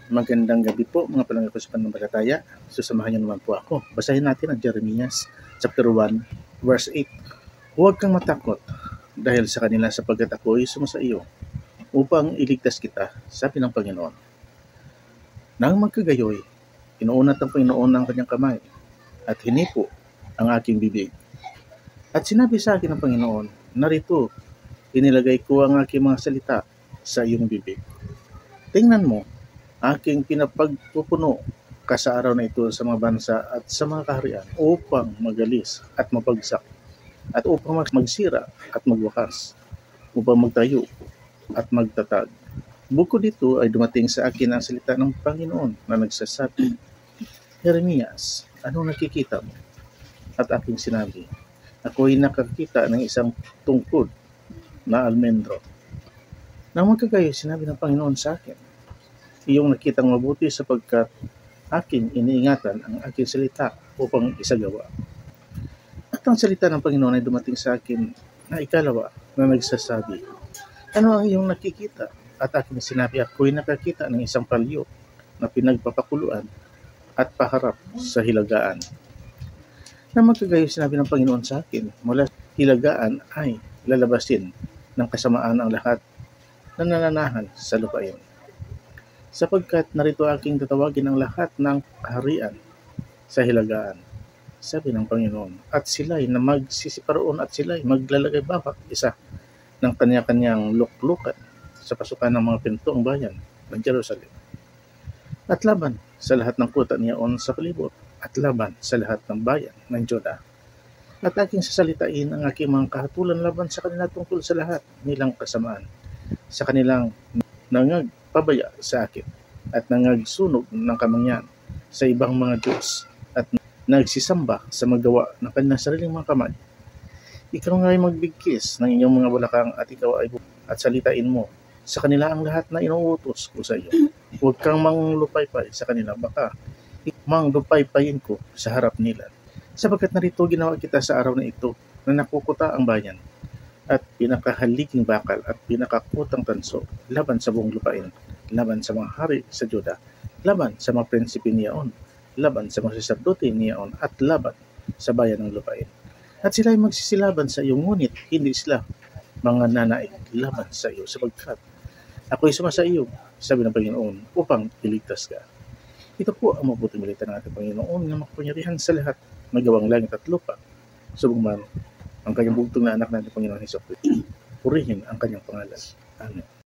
Magandang gabi po mga palangga ko sa pananampalataya. Susamahan niyo naman po ako. Basahin natin ang Jeremias chapter 1 verse 8. Huwag kang matakot dahil sa kanila sapagkat ako ay sumasa iyo upang iligtas kita, sabi ng Panginoon. Nang magkagayoy, inuunat ng Panginoon ang kanyang kamay at hinipo ang aking bibig. At sinabi sa akin ng Panginoon, narito, inilagay ko ang aking mga salita sa iyong bibig. Tingnan mo, aking pinapagpupuno ka sa araw na ito sa mga bansa at sa mga kaharian upang magalis at mapagsak at upang magsira at magwakas, upang magtayo at magtatag. Bukod dito ay dumating sa akin ang salita ng Panginoon na nagsasabi, Jeremias, anong nakikita mo? At aking sinabi, ako'y nakakita ng isang tungkod na almendro. Nang magkagayo, sinabi ng Panginoon sa akin, iyong nakitang mabuti sapagkat aking iniingatan ang aking salita upang isagawa. At ang salita ng Panginoon ay dumating sa akin na ikalawa na nagsasabi, ano ang iyong nakikita? At aking sinabi, ako'y nakakita ng isang palyo na pinagpapakuluan at paharap sa hilagaan. Na magkagayo, sinabi ng Panginoon sa akin, mula hilagaan ay lalabasin ng kasamaan ang lahat na nananahan sa lupain. Sapagkat narito aking tatawagin ang lahat ng kaharian sa hilagaan, sabi ng Panginoon, at sila'y na magsisiparoon at sila'y maglalagay bawat isa ng kanya-kanyang luklukan sa pasukan ng mga pintong bayan ng Jerusalem. At laban sa lahat ng kuta niyaon sa palibot, at laban sa lahat ng bayan ng Juda. At aking sasalitain ang aking mga kahatulan laban sa kanila tungkol sa lahat nilang kasamaan, sa kanilang nangagpabaya sa akin, at nangagsunog ng kamangyan sa ibang mga Diyos, at nagsisamba sa magawa ng kanilang sariling mga kamay. Ikaw nga ay magbigkis ng inyong mga balakang at ikaw ay at salitain mo sa kanila ang lahat na inuutos ko sa iyo. Huwag kang manglupaypay sa kanila, baka manglupaypayin ko sa harap nila. Sapagkat narito ginawa kita sa araw na ito na nakukuta ang bayan at pinakahaliging bakal at pinakakutang tanso laban sa buong lupain, laban sa mga hari sa Juda, laban sa mga prinsipe niyaon, laban sa mga saserdote niyaon, at laban sa bayan ng lupain. At sila ay magsisilaban sa iyo, ngunit hindi sila mga nanaig laban sa iyo, sapagkat ako'y sumasa iyo, sabi ng Panginoon, upang iligtas ka. Ito po ang mabuting balita ng ating Panginoon na makapangyarihan sa lahat, magawang langit at lupa, subong man ang kanyang bugtong na anak natin Panginoon Hesus Kristo. Purihin ang kanyang pangalan. Amen.